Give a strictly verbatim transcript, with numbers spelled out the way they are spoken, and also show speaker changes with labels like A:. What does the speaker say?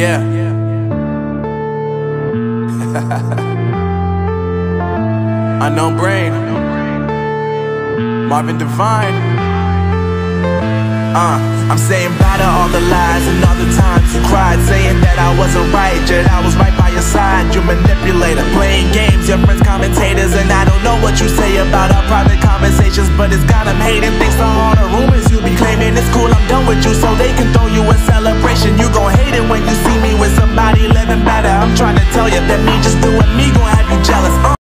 A: Yeah. Unknown Brain, Marvin Divine. Uh, I'm saying bye to all the lies and all the times you cried, saying that I wasn't right, yet I was right by your side. You manipulator, playing games, your friends commentators, and I don't know what you say about our private conversations, but it's got them hating. Thanks to all the rumors you be claiming. It's cool, I'm done with you, so they can throw you a celebration. You gon' hate it when you see me with somebody living better. I'm trying to tell you that me just doing me gon' have you jealous. uh.